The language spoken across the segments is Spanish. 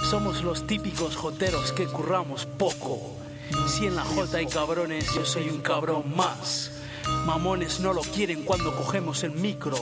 Somos los típicos joteros que curramos poco. Si en la jota hay cabrones, yo soy un cabrón más. Mamones no lo quieren cuando cogemos el micro.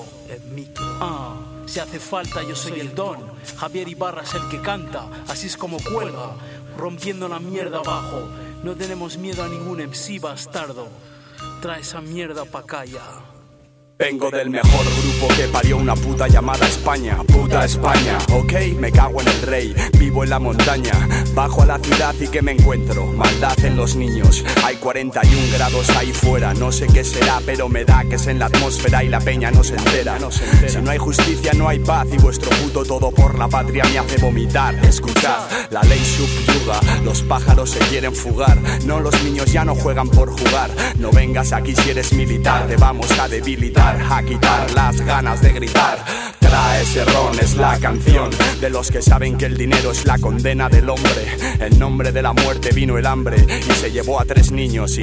Si hace falta yo soy el don. Javier Ibarra es el que canta, así es como cuelga, rompiendo la mierda abajo. No tenemos miedo a ningún MC bastardo. Trae esa mierda pa' acá ya. Vengo del mejor grupo que parió una puta llamada España. Puta España, ok, me cago en el rey. Vivo en la montaña, bajo a la ciudad y que me encuentro. Maldad en los niños, hay 41 grados ahí fuera. No sé qué será, pero me da que es en la atmósfera y la peña no se entera. Si no hay justicia no hay paz y vuestro puto todo por la patria me hace vomitar. Escuchad, la ley subyuga, los pájaros se quieren fugar. No, los niños ya no juegan por jugar. No vengas aquí si eres militar, te vamos a debilitar, a quitar las ganas de gritar. Trae ese ron, es la canción de los que saben que el dinero es la condena del hombre. En nombre de la muerte vino el hambre y se llevó a 3 niños. Y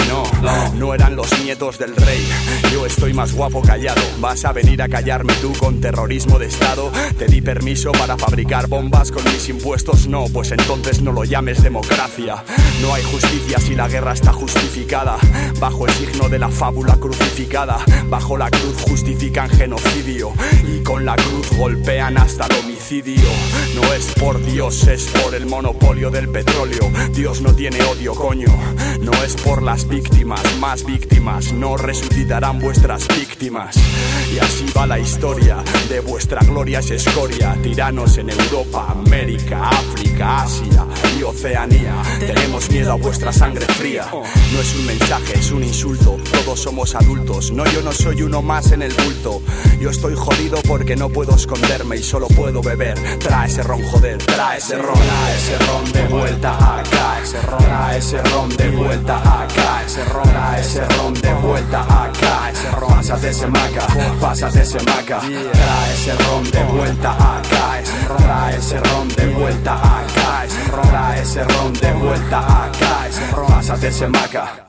no eran los nietos del rey. Yo estoy más guapo callado. ¿Vas a venir a callarme tú con terrorismo de estado? Te di permiso para fabricar bombas con mis impuestos. No, pues entonces no lo llames democracia. No hay justicia si la guerra está justificada. Bajo el signo de la fábula crucificada, bajo la cruz justifican genocidio y con la cruz golpean hasta el homicidio. No es por Dios, es por el monopolio del petróleo. Dios no tiene odio, coño. No es por las víctimas, más víctimas no resucitarán vuestras víctimas. Y así va la historia de vuestra gloria es escoria. Tiranos en Europa, América, África, Asia y Oceanía. Tenemos miedo a vuestra sangre fría. No es un mensaje, es un insulto. Todos somos adultos, no, yo no soy uno más en el bulto. Yo estoy jodido porque no puedo esconderme y solo puedo beber. Trae ese ron, joder, trae ese ron. Trae ese ron de vuelta acá. Ese ron, trae ese ron de vuelta acá. Ese ron, trae ese ron de vuelta acá. Ese ron, pásate ese maca, pásate ese maca. Trae ese ron de vuelta acá. Ese ron, trae ese ron de vuelta acá. Ese ron, trae ese ron de vuelta acá. Ese ron, pásate ese maca.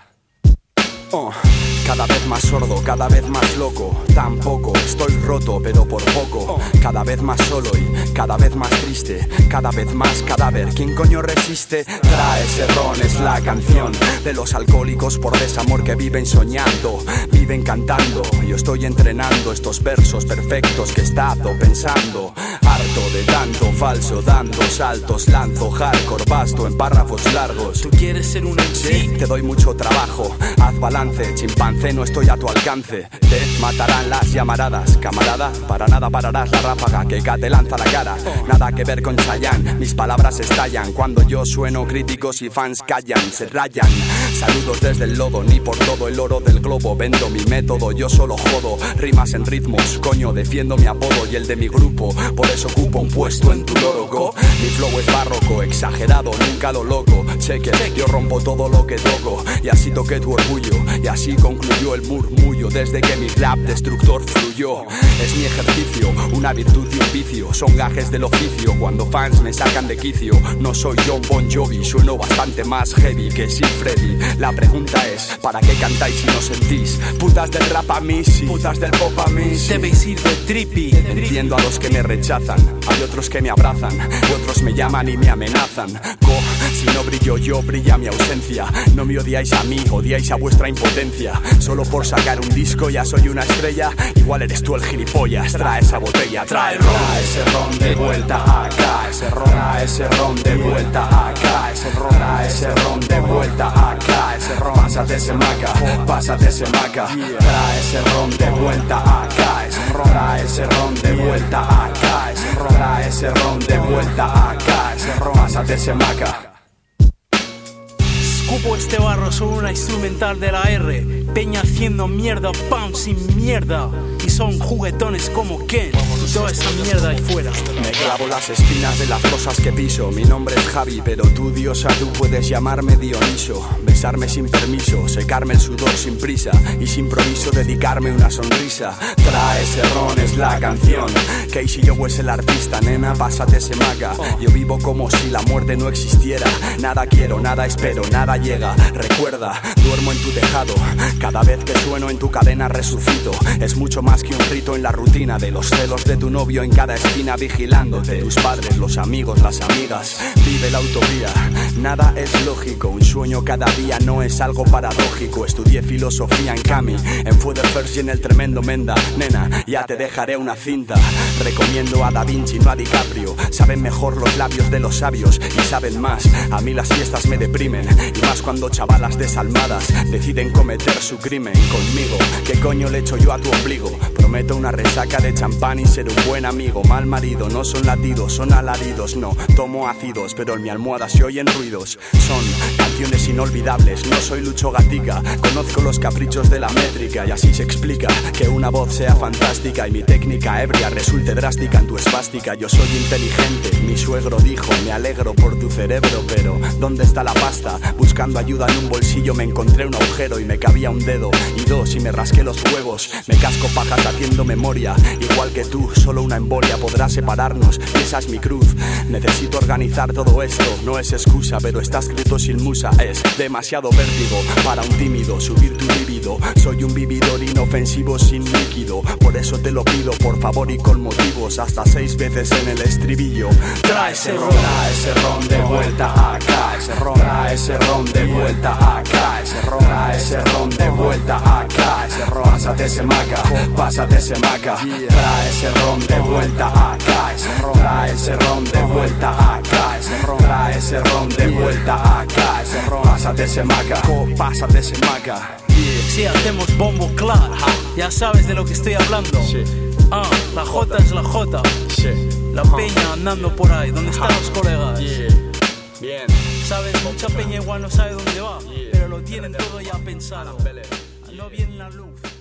Cada vez más sordo, cada vez más loco. Tampoco estoy roto, pero por poco. Cada vez más solo y cada vez más triste. Cada vez más cadáver, ¿quién coño resiste? Trae ese ron, es la canción de los alcohólicos por desamor que viven soñando, viven cantando. Yo estoy entrenando estos versos perfectos que he estado pensando. Harto de tanto falso, dando saltos, lanzo hardcore, basto en párrafos largos. ¿Tú quieres ser un MC? Sí, te doy mucho trabajo, haz balance, chimpancé, no estoy a tu alcance. Te matarán las llamaradas, camarada, para nada pararás la ráfaga que te lanza la cara. Nada que ver con Chayanne, mis palabras estallan. Cuando yo sueno críticos y fans callan, se rayan. Saludos desde el lodo, ni por todo el oro del globo vendo mi método, yo solo jodo. Rimas en ritmos, coño, defiendo mi apodo y el de mi grupo. Por eso ocupo un puesto en tu lóroco. Mi flow es barroco, exagerado, nunca lo loco. Cheque, yo rompo todo lo que toco y así toqué tu orgullo. Y así concluyó el murmullo desde que mi rap destructor fluyó. Es mi ejercicio, una virtud y un vicio. Son gajes del oficio cuando fans me sacan de quicio. No soy John Bon Jovi, sueno bastante más heavy que Sid Freddy. La pregunta es, ¿para qué cantáis si no sentís? Putas del rap a mí sí, putas del pop a mí sí. Debéis ir de trippy. Entiendo a los que me rechazan, hay otros que me abrazan y otros me llaman y me amenazan. Si no brillo yo, brilla mi ausencia. No me odiáis a mí, odiáis a vuestra impotencia. Solo por sacar un disco ya soy una estrella. Igual eres tú el gilipollas. Trae esa botella, trae el ron. Trae ese ron de vuelta acá. Ese ron, trae ese ron de vuelta acá. Ese ron, trae ese ron de vuelta acá. Ese ron, pásate ese maca, pásate ese maca. Trae ese ron de vuelta acá. Ese ron, trae ese ron de vuelta acá. Ese ron, trae ese ron de vuelta acá. Ese ron, pásate ese maca. Escupo este barro sobre una instrumental de la R. Peña haciendo mierda, pam sin mierda. Y son juguetones como Ken. Y toda esa mierda ahí fuera. Me clavo las espinas de las cosas que piso. Mi nombre es Javi, pero tú, diosa, tú puedes llamarme Dioniso. Besarme sin permiso, secarme el sudor sin prisa. Y sin promiso dedicarme una sonrisa. Trae ese ron, es la canción. Casey Joe es el artista, nena, pásate ese maca. Yo vivo como si la muerte no existiera. Nada quiero, nada espero, nada llega. Recuerda, duermo en tu tejado. Cada vez que sueno en tu cadena resucito. Es mucho más que un rito en la rutina de los celos de tu novio en cada esquina vigilándote. Tus padres, los amigos, las amigas. Vive la utopía, nada es lógico. Un sueño cada día no es algo paradójico. Estudié filosofía en Cami, en Fue de First y en el tremendo Menda. Nena, ya te dejaré una cinta. Recomiendo a Da Vinci, no a DiCaprio. Saben mejor los labios de los sabios y saben más. A mí las fiestas me deprimen, y más cuando chavalas desalmadas deciden cometer su crimen conmigo. ¿Qué coño le echo yo a tu ombligo? Prometo una resaca de champán y ser un buen amigo. Mal marido, no son latidos, son alaridos. No, tomo ácidos, pero en mi almohada se oyen ruidos. Son canciones inolvidables, no soy Lucho Gatica. Conozco los caprichos de la métrica y así se explica que una voz sea fantástica y mi técnica ebria resulte drástica en tu espástica. Yo soy inteligente, mi suegro dijo, me alegro por tu cerebro, pero ¿dónde está la pasta? Buscando ayuda en un bolsillo me encontré un agujero y me cabía un dedo y dos y me rasqué los huevos. Me casco pajas haciendo memoria, igual que tú, solo una embolia podrá separarnos y esa es mi cruz. Necesito organizar todo esto, no es excusa, pero está escrito sin musa. Es demasiado vértigo para un tímido subir tu libido. Soy un vividor inofensivo sin líquido, por eso te lo pido por favor y con motivos, hasta 6 veces en el estribillo. Trae ese ron de vuelta acá, ese ron, trae ese ron de vuelta acá, ese ron, trae ese ron de vuelta acá, ese ron, pásate ese maca, trae ese ron de vuelta acá, ese ron, trae ese ron de vuelta acá, ese ron, trae ese ron de vuelta acá, ese ron, pásate ese maca. Si hacemos bombo claro, ya sabes de lo que estoy hablando. La J es la J. La peña andando por ahí, donde están los colegas. Bien. Sabes, mucha peña igual no sabe dónde va, pero lo tienen todo ya pensado. No viene la luz.